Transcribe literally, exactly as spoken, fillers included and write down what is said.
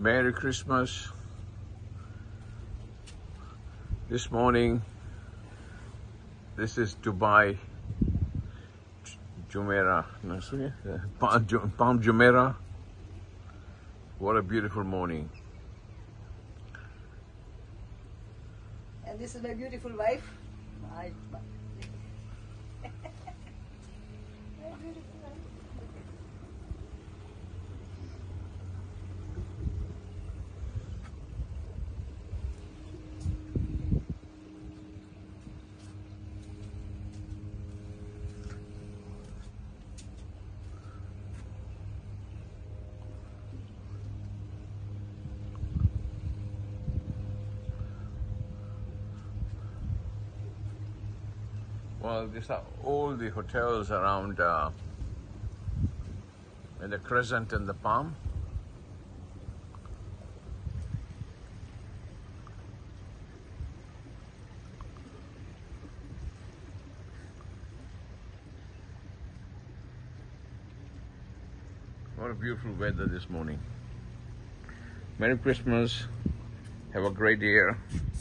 Merry Christmas. This morning, this is Dubai, Jumeirah, Palm Jumeirah. What a beautiful morning. And this is my beautiful wife. My, my beautiful wife. Well, these are all the hotels around uh, in the Crescent and the Palm. What a beautiful weather this morning. Merry Christmas. Have a great year.